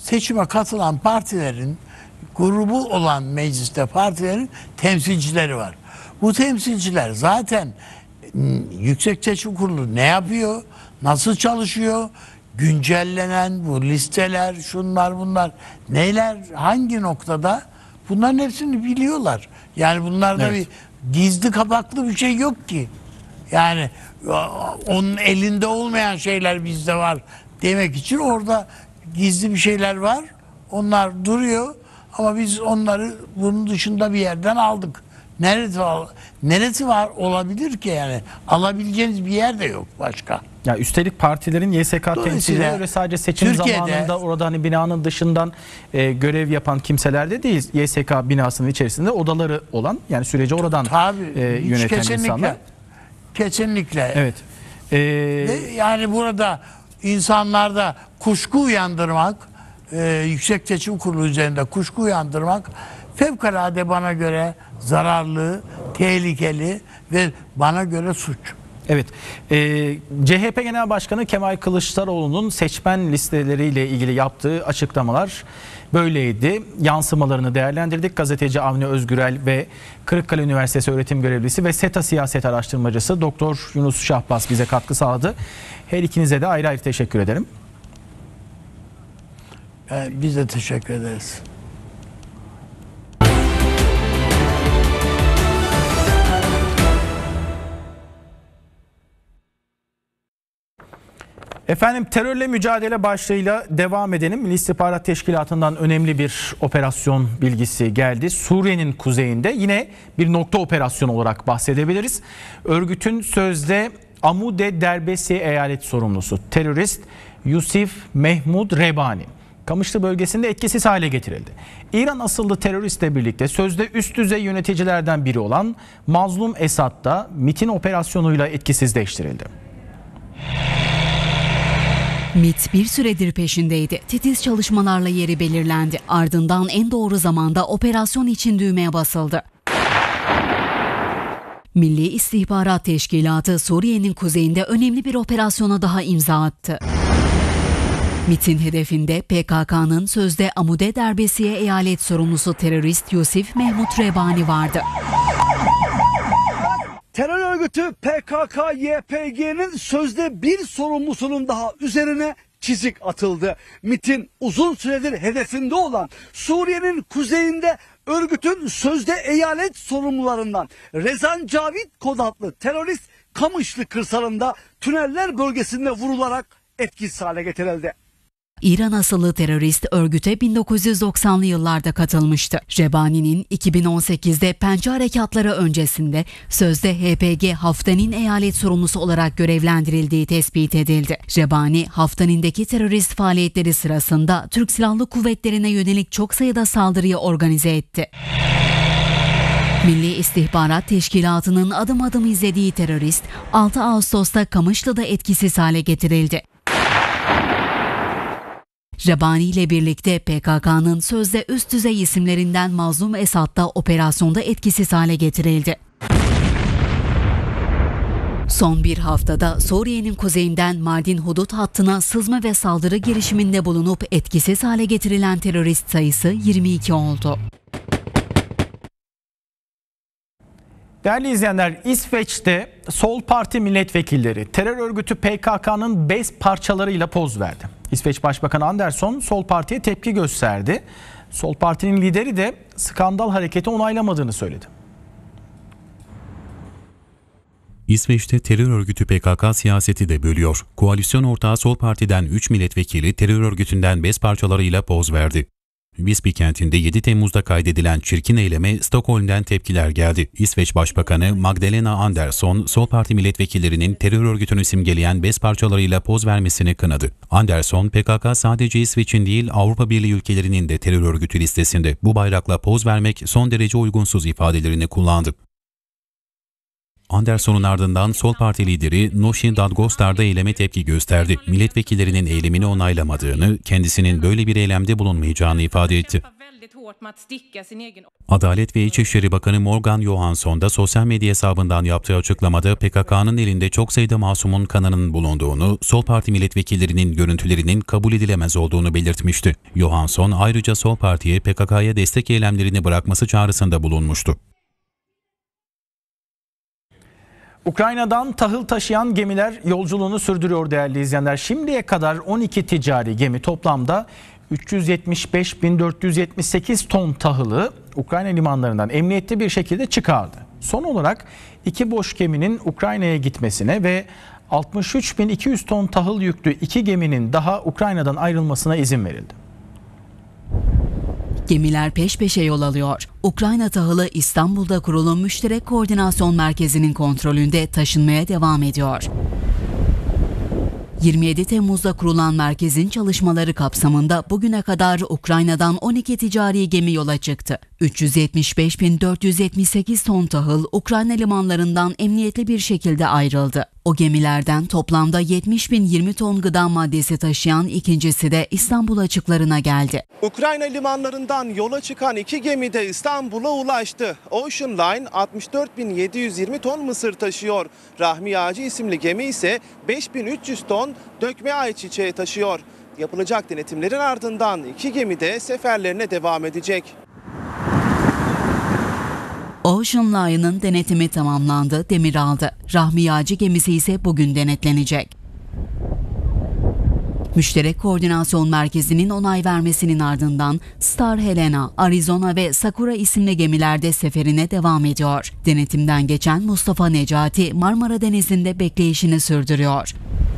seçime katılan partilerin, grubu olan mecliste partilerin temsilcileri var. Bu temsilciler zaten Yüksek Seçim Kurulu ne yapıyor, nasıl çalışıyor, güncellenen bu listeler, şunlar bunlar, neler, hangi noktada, bunların hepsini biliyorlar. Yani bunlarda bir gizli kapaklı bir şey yok ki. Yani onun elinde olmayan şeyler bizde var demek için orada gizli bir şeyler var. Onlar duruyor ama biz onları bunun dışında bir yerden aldık. Neresi var olabilir ki yani? Alabileceğiniz bir yer de yok başka. Ya üstelik partilerin YSK temsilcileri öyle sadece seçim zamanında orada hani binanın dışından görev yapan kimseler de değil. YSK binasının içerisinde odaları olan, yani süreci oradan yöneten insanlar. Kesinlikle. Evet. Yani burada insanlarda kuşku uyandırmak, Yüksek Seçim Kurulu üzerinde kuşku uyandırmak fevkalade bana göre zararlı, tehlikeli ve bana göre suç. Evet. CHP Genel Başkanı Kemal Kılıçdaroğlu'nun seçmen listeleriyle ilgili yaptığı açıklamalar böyleydi. Yansımalarını değerlendirdik. Gazeteci Avni Özgürel ve Kırıkkale Üniversitesi öğretim görevlisi ve SETA siyaset araştırmacısı Doktor Yunus Şahbaz bize katkı sağladı. Her ikinize de ayrı ayrı teşekkür ederim. Biz de teşekkür ederiz. Efendim, terörle mücadele başlığıyla devam edelim. Milli İstihbarat Teşkilatı'ndan önemli bir operasyon bilgisi geldi. Suriye'nin kuzeyinde yine bir nokta operasyonu olarak bahsedebiliriz. Örgütün sözde Amude Derbesiye eyalet sorumlusu terörist Yusuf Mehmud Rebani Kamışlı bölgesinde etkisiz hale getirildi. İran asıllı teröristle birlikte sözde üst düzey yöneticilerden biri olan Mazlum Esad da MİT'in operasyonuyla etkisizleştirildi. MİT bir süredir peşindeydi. Titiz çalışmalarla yeri belirlendi. Ardından en doğru zamanda operasyon için düğmeye basıldı. Milli İstihbarat Teşkilatı Suriye'nin kuzeyinde önemli bir operasyona daha imza attı. MİT'in hedefinde PKK'nın sözde Amude Derbesiye eyalet sorumlusu terörist Yusuf Mehmud Rebani vardı. Terör örgütü PKK-YPG'nin sözde bir sorumlusunun daha üzerine çizik atıldı. MİT'in uzun süredir hedefinde olan Suriye'nin kuzeyinde örgütün sözde eyalet sorumlularından Rezan Cavit kod adlı terörist Kamışlı kırsalında tüneller bölgesinde vurularak etkisiz hale getirildi. İran asıllı terörist örgüte 1990'lı yıllarda katılmıştı. Rebani'nin 2018'de Pençe harekatları öncesinde sözde HPG Haftanin eyalet sorumlusu olarak görevlendirildiği tespit edildi. Rebani, Haftanin'deki terörist faaliyetleri sırasında Türk Silahlı Kuvvetleri'ne yönelik çok sayıda saldırıyı organize etti. Milli İstihbarat Teşkilatı'nın adım adım izlediği terörist 6 Ağustos'ta Kamışlı'da etkisiz hale getirildi. Rebani ile birlikte PKK'nın sözde üst düzey isimlerinden Mazlum Esad da operasyonda etkisiz hale getirildi. Son bir haftada Suriye'nin kuzeyinden Mardin hudut hattına sızma ve saldırı girişiminde bulunup etkisiz hale getirilen terörist sayısı 22 oldu. Değerli izleyenler, İsveç'te Sol Parti milletvekilleri terör örgütü PKK'nın bez parçalarıyla poz verdi. İsveç Başbakanı Andersson Sol Parti'ye tepki gösterdi. Sol Parti'nin lideri de skandal hareketi onaylamadığını söyledi. İsveç'te terör örgütü PKK siyaseti de bölüyor. Koalisyon ortağı Sol Parti'den 3 milletvekili terör örgütünden bez parçalarıyla poz verdi. Visby kentinde 7 Temmuz'da kaydedilen çirkin eyleme Stockholm'den tepkiler geldi. İsveç Başbakanı Magdalena Andersson, Sol Parti milletvekillerinin terör örgütünü simgeleyen bez parçalarıyla poz vermesini kınadı. Andersson, PKK sadece İsveç'in değil Avrupa Birliği ülkelerinin de terör örgütü listesinde. Bu bayrakla poz vermek son derece uygunsuz ifadelerini kullandı. Andersson'un ardından Sol Parti lideri Nooshi Dadgostar da eyleme tepki gösterdi. Milletvekillerinin eylemini onaylamadığını, kendisinin böyle bir eylemde bulunmayacağını ifade etti. Adalet ve İçişleri Bakanı Morgan Johansson da sosyal medya hesabından yaptığı açıklamada PKK'nın elinde çok sayıda masumun kanının bulunduğunu, Sol Parti milletvekillerinin görüntülerinin kabul edilemez olduğunu belirtmişti. Johansson ayrıca Sol Parti'ye PKK'ya destek eylemlerini bırakması çağrısında bulunmuştu. Ukrayna'dan tahıl taşıyan gemiler yolculuğunu sürdürüyor değerli izleyenler. Şimdiye kadar 12 ticari gemi toplamda 375.478 ton tahılı Ukrayna limanlarından emniyetli bir şekilde çıkardı. Son olarak 2 boş geminin Ukrayna'ya gitmesine ve 63.200 ton tahıl yüklü 2 geminin daha Ukrayna'dan ayrılmasına izin verildi. Gemiler peş peşe yol alıyor. Ukrayna tahılı İstanbul'da kurulu Müşterek Koordinasyon Merkezi'nin kontrolünde taşınmaya devam ediyor. 27 Temmuz'da kurulan merkezin çalışmaları kapsamında bugüne kadar Ukrayna'dan 12 ticari gemi yola çıktı. 375.478 ton tahıl Ukrayna limanlarından emniyetli bir şekilde ayrıldı. O gemilerden toplamda 70.020 ton gıda maddesi taşıyan ikincisi de İstanbul açıklarına geldi. Ukrayna limanlarından yola çıkan 2 gemi de İstanbul'a ulaştı. Ocean Line 64.720 ton mısır taşıyor. Rahmi Yağcı isimli gemi ise 5.300 ton dökme ayçiçeği taşıyor. Yapılacak denetimlerin ardından 2 gemi de seferlerine devam edecek. Ocean Line'ın denetimi tamamlandı, demir aldı. Rahmi Yağcı gemisi ise bugün denetlenecek. Müşterek Koordinasyon Merkezi'nin onay vermesinin ardından Star Helena, Arizona ve Sakura isimli gemilerde seferine devam ediyor. Denetimden geçen Mustafa Necati Marmara Denizi'nde bekleyişini sürdürüyor.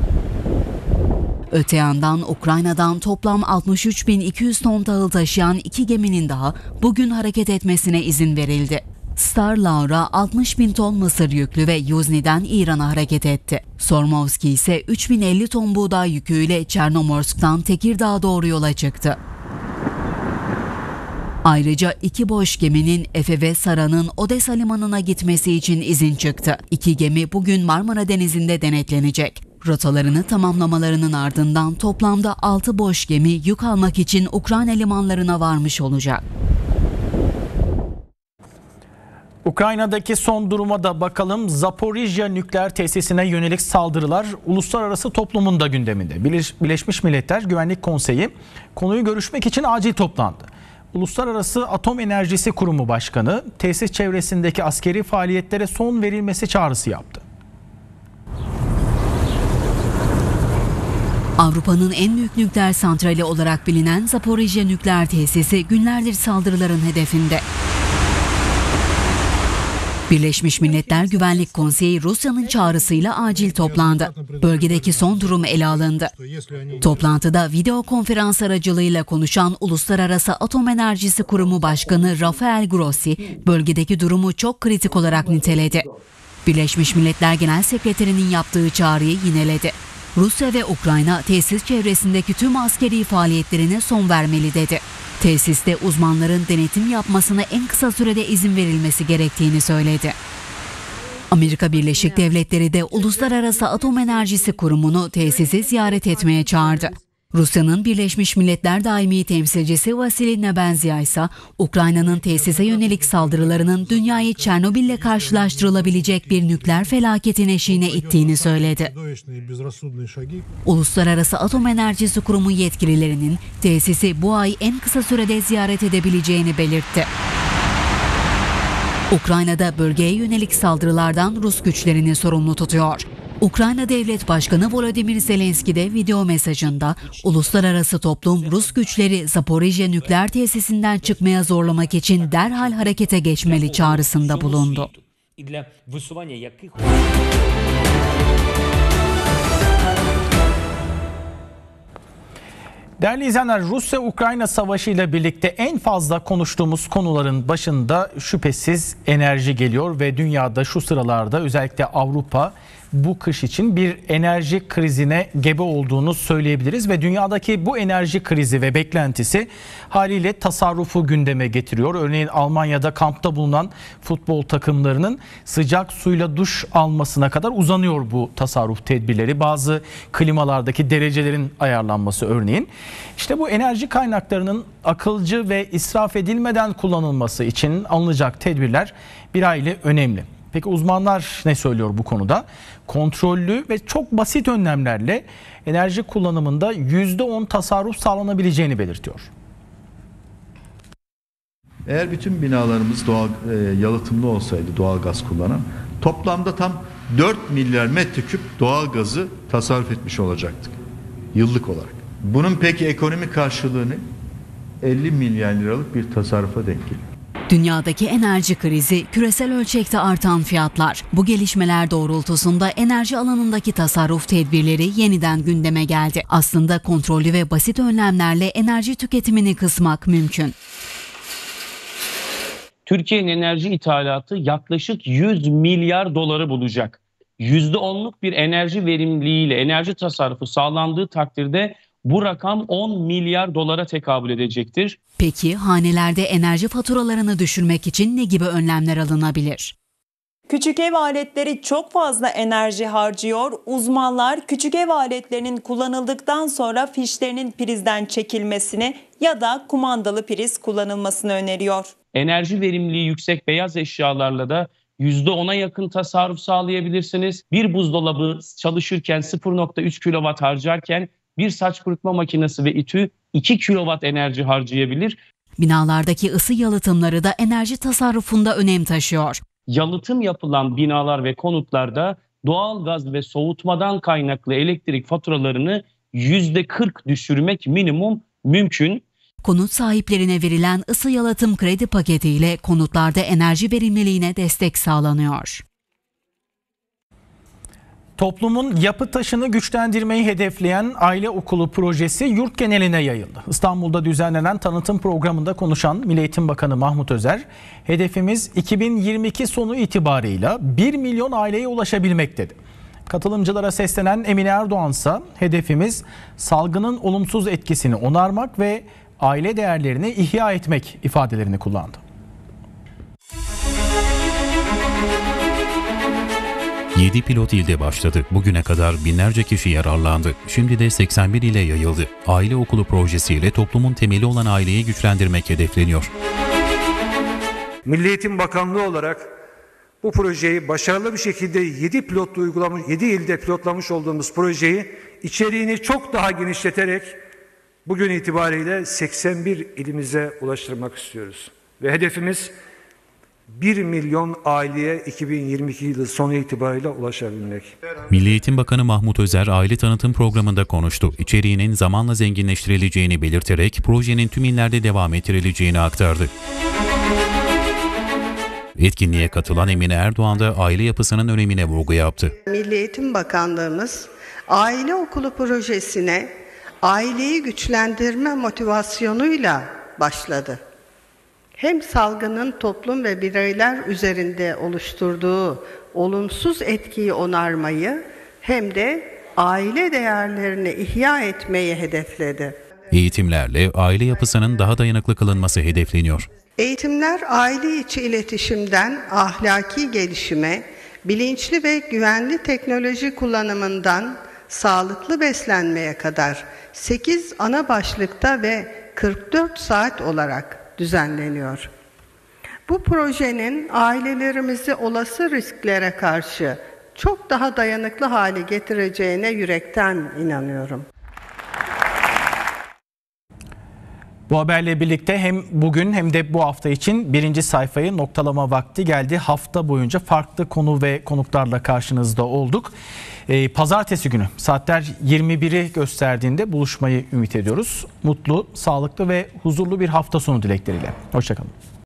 Öte yandan Ukrayna'dan toplam 63.200 ton tahıl taşıyan 2 geminin daha bugün hareket etmesine izin verildi. Star Laura 60.000 ton mısır yüklü ve Yuzni'den İran'a hareket etti. Sormovski ise 3.050 ton buğday yüküyle Çernomorsk'tan Tekirdağ'a doğru yola çıktı. Ayrıca 2 boş geminin Efe ve Sara'nın Odessa limanına gitmesi için izin çıktı. 2 gemi bugün Marmara Denizi'nde denetlenecek. Rotalarını tamamlamalarının ardından toplamda 6 boş gemi yük almak için Ukrayna limanlarına varmış olacak. Ukrayna'daki son duruma da bakalım. Zaporijya nükleer tesisine yönelik saldırılar uluslararası toplumun da gündeminde. Birleşmiş Milletler Güvenlik Konseyi konuyu görüşmek için acil toplandı. Uluslararası Atom Enerjisi Kurumu Başkanı tesis çevresindeki askeri faaliyetlere son verilmesi çağrısı yaptı. Avrupa'nın en büyük nükleer santrali olarak bilinen Zaporijya nükleer tesisi günlerdir saldırıların hedefinde. Birleşmiş Milletler Güvenlik Konseyi Rusya'nın çağrısıyla acil toplandı. Bölgedeki son durum ele alındı. Toplantıda video konferans aracılığıyla konuşan Uluslararası Atom Enerjisi Kurumu Başkanı Rafael Grossi, bölgedeki durumu çok kritik olarak niteledi. Birleşmiş Milletler Genel Sekreterinin yaptığı çağrıyı yineledi. Rusya ve Ukrayna tesis çevresindeki tüm askeri faaliyetlerine son vermeli dedi. Tesiste uzmanların denetim yapmasına en kısa sürede izin verilmesi gerektiğini söyledi. Amerika Birleşik Devletleri de Uluslararası Atom Enerjisi Kurumu'nu tesisi ziyaret etmeye çağırdı. Rusya'nın Birleşmiş Milletler Daimi Temsilcisi Vasily Nebenzia ise Ukrayna'nın tesise yönelik saldırılarının dünyayı Çernobil'le karşılaştırılabilecek bir nükleer felaketin eşiğine ittiğini söyledi. Uluslararası Atom Enerjisi Kurumu yetkililerinin tesisi bu ay en kısa sürede ziyaret edebileceğini belirtti. Ukrayna'da bölgeye yönelik saldırılardan Rus güçlerini sorumlu tutuyor. Ukrayna Devlet Başkanı Volodymyr Zelenski de video mesajında uluslararası toplum Rus güçleri Zaporijya nükleer tesisinden çıkmaya zorlamak için derhal harekete geçmeli çağrısında bulundu. Değerli izleyenler, Rusya-Ukrayna savaşı ile birlikte en fazla konuştuğumuz konuların başında şüphesiz enerji geliyor ve dünyada şu sıralarda özellikle Avrupa bu kış için bir enerji krizine gebe olduğunu söyleyebiliriz ve dünyadaki bu enerji krizi ve beklentisi haliyle tasarrufu gündeme getiriyor. Örneğin Almanya'da kampta bulunan futbol takımlarının sıcak suyla duş almasına kadar uzanıyor bu tasarruf tedbirleri. Bazı klimalardaki derecelerin ayarlanması örneğin. İşte bu enerji kaynaklarının akılcı ve israf edilmeden kullanılması için alınacak tedbirler bir hayli önemli. Peki uzmanlar ne söylüyor bu konuda? Kontrollü ve çok basit önlemlerle enerji kullanımında %10 tasarruf sağlanabileceğini belirtiyor. Eğer bütün binalarımız yalıtımlı olsaydı, doğal gaz kullanan, toplamda tam 4 milyar metreküp doğal gazı tasarruf etmiş olacaktık yıllık olarak. Bunun peki ekonomik karşılığı ne? 50 milyar liralık bir tasarrufa denk geliyor. Dünyadaki enerji krizi, küresel ölçekte artan fiyatlar. Bu gelişmeler doğrultusunda enerji alanındaki tasarruf tedbirleri yeniden gündeme geldi. Aslında kontrollü ve basit önlemlerle enerji tüketimini kısmak mümkün. Türkiye'nin enerji ithalatı yaklaşık 100 milyar doları bulacak. %10'luk bir enerji verimliliğiyle enerji tasarrufu sağlandığı takdirde bu rakam 10 milyar dolara tekabül edecektir. Peki hanelerde enerji faturalarını düşürmek için ne gibi önlemler alınabilir? Küçük ev aletleri çok fazla enerji harcıyor. Uzmanlar küçük ev aletlerinin kullanıldıktan sonra fişlerinin prizden çekilmesini ya da kumandalı priz kullanılmasını öneriyor. Enerji verimliliği yüksek beyaz eşyalarla da %10'a yakın tasarruf sağlayabilirsiniz. Bir buzdolabı çalışırken 0.3 kW harcarken bir saç kurutma makinesi ve ütü 2 kW enerji harcayabilir. Binalardaki ısı yalıtımları da enerji tasarrufunda önem taşıyor. Yalıtım yapılan binalar ve konutlarda doğal gaz ve soğutmadan kaynaklı elektrik faturalarını %40 düşürmek minimum mümkün. Konut sahiplerine verilen ısı yalıtım kredi paketiyle konutlarda enerji verimliliğine destek sağlanıyor. Toplumun yapı taşını güçlendirmeyi hedefleyen aile okulu projesi yurt geneline yayıldı. İstanbul'da düzenlenen tanıtım programında konuşan Milli Eğitim Bakanı Mahmut Özer, hedefimiz 2022 sonu itibarıyla 1 milyon aileye ulaşabilmek dedi. Katılımcılara seslenen Emine Erdoğan ise hedefimiz salgının olumsuz etkisini onarmak ve aile değerlerini ihya etmek ifadelerini kullandı. ...7 pilot ilde başladı. Bugüne kadar binlerce kişi yararlandı. Şimdi de 81 ile yayıldı. Aile okulu projesiyle toplumun temeli olan aileyi güçlendirmek hedefleniyor. Milli Eğitim Bakanlığı olarak bu projeyi başarılı bir şekilde 7 ilde pilotlamış olduğumuz projeyi içeriğini çok daha genişleterek bugün itibariyle 81 ilimize ulaştırmak istiyoruz. Ve hedefimiz 1 milyon aileye 2022 yılı sonu itibariyle ulaşabilmek. Milli Eğitim Bakanı Mahmut Özer aile tanıtım programında konuştu. İçeriğinin zamanla zenginleştirileceğini belirterek projenin tüm illerde devam ettirileceğini aktardı. Etkinliğe katılan Emine Erdoğan da aile yapısının önemine vurgu yaptı. Milli Eğitim Bakanlığımız aile okulu projesine aileyi güçlendirme motivasyonuyla başladı. Hem salgının toplum ve bireyler üzerinde oluşturduğu olumsuz etkiyi onarmayı hem de aile değerlerini ihya etmeyi hedefledi. Eğitimlerle aile yapısının daha dayanıklı kılınması hedefleniyor. Eğitimler aile içi iletişimden ahlaki gelişime, bilinçli ve güvenli teknoloji kullanımından sağlıklı beslenmeye kadar 8 ana başlıkta ve 44 saat olarak düzenleniyor. Bu projenin ailelerimizi olası risklere karşı çok daha dayanıklı hale getireceğine yürekten inanıyorum. Bu haberle birlikte hem bugün hem de bu hafta için birinci sayfayı noktalama vakti geldi. Hafta boyunca farklı konu ve konuklarla karşınızda olduk. Pazartesi günü saatler 21'i gösterdiğinde buluşmayı ümit ediyoruz. Mutlu, sağlıklı ve huzurlu bir hafta sonu dilekleriyle. Hoşçakalın.